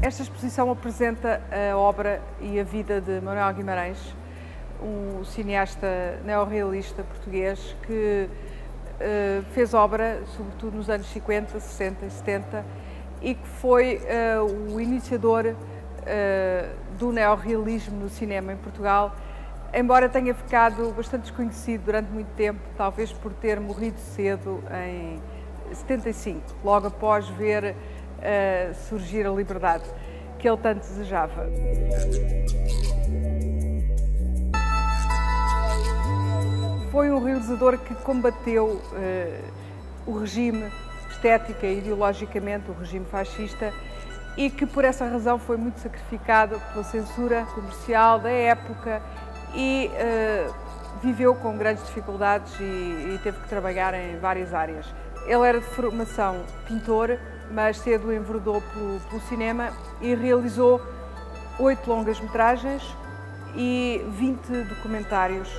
Esta exposição apresenta a obra e a vida de Manuel Guimarães, um cineasta neorrealista português que fez obra, sobretudo nos anos 50, 60 e 70, e que foi o iniciador do neorrealismo no cinema em Portugal, embora tenha ficado bastante desconhecido durante muito tempo, talvez por ter morrido cedo em 75, logo após ver surgir a liberdade que ele tanto desejava. Foi um realizador que combateu o regime estética e ideologicamente, o regime fascista, e que por essa razão foi muito sacrificado pela censura comercial da época e viveu com grandes dificuldades e teve que trabalhar em várias áreas. Ele era de formação pintor, mas cedo enveredou pelo cinema e realizou 8 longas-metragens e 20 documentários.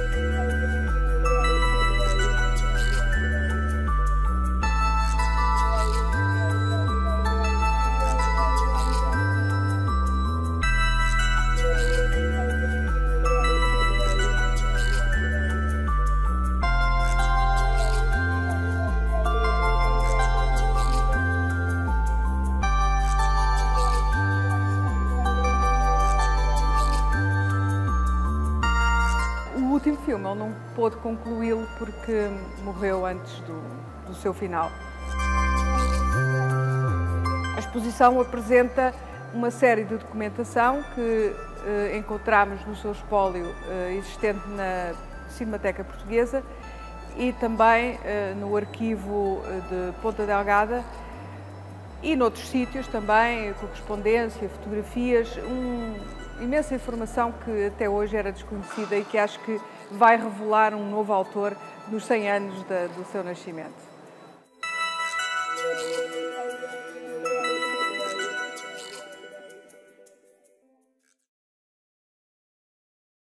O último filme, ele não pôde concluí-lo porque morreu antes do seu final. A exposição apresenta uma série de documentação que encontramos no seu espólio existente na Cinemateca Portuguesa e também no arquivo de Ponta Delgada e noutros sítios também, correspondência, fotografias, imensa informação que até hoje era desconhecida e que acho que vai revelar um novo autor nos 100 anos do seu nascimento.